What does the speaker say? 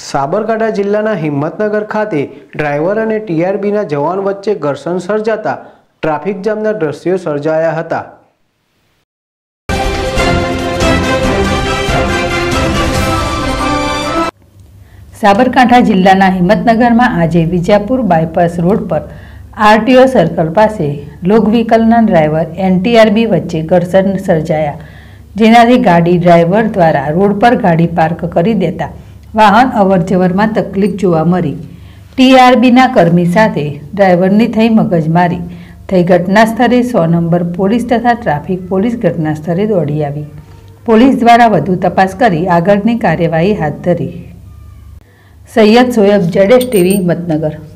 સાબરકાંઠા જિલ્લાના હિંમતનગર ખાતે ડ્રાઈવર અને ટીઆરબીના જવાન વચ્ચે ઘર્ષણ સર્જાતા ટ્રાફિક જામના દ્રશ્યો સર્જાયા હતા। સાબરકાંઠા જિલ્લાના હિંમતનગરમાં આજે વિજાપુર બાયપાસ રોડ પર આરટીઓ સર્કલ પાસે લોક વ્હીકલના ડ્રાઈવર એનટીઆરબી વચ્ચે ઘર્ષણ સર્જાયા, જેનાથી ગાડી ડ્રાઈવર દ્વારા રોડ પર ગાડી પાર્ક કરી દેતા વાહન અવરજવરમાં તકલીફ જોવા મળી। ટીઆરબીના કર્મી સાથે ડ્રાઈવરની થઈ મગજમારી થઈ ઘટના સ્થળે 100 નંબર પોલીસ તથા ટ્રાફિક પોલીસ ઘટના સ્થળે દોડી આવી। પોલીસ દ્વારા વધુ તપાસ કરી આગળની કાર્યવાહી હાથ ધરી। સૈયદ શોએબ, ZSTV, હિંમતનગર।